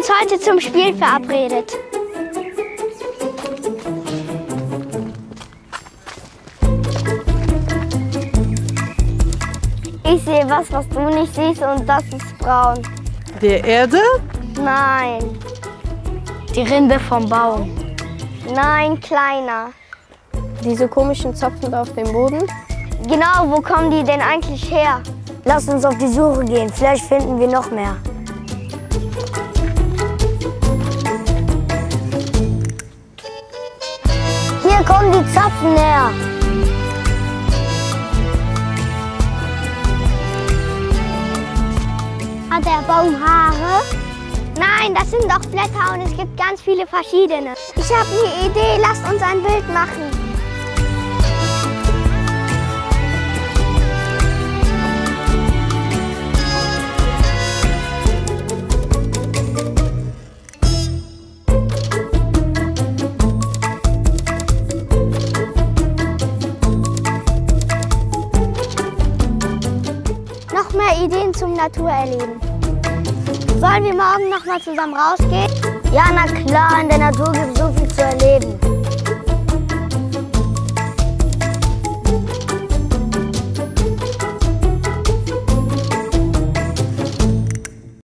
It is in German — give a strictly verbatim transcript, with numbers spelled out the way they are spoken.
uns heute zum Spiel verabredet. Ich sehe was, was du nicht siehst, und das ist braun. Die Erde? Nein. Die Rinde vom Baum. Nein, kleiner. Diese komischen Zapfen auf dem Boden? Genau, wo kommen die denn eigentlich her? Lass uns auf die Suche gehen, vielleicht finden wir noch mehr. Hier kommen die Zapfen her. Hat der Baum Haare? Nein, das sind doch Blätter, und es gibt ganz viele verschiedene. Ich habe eine Idee, lasst uns ein Bild machen. Noch mehr Ideen zum Naturerleben. Sollen wir morgen noch mal zusammen rausgehen? Ja, na klar, in der Natur gibt es so viel zu erleben.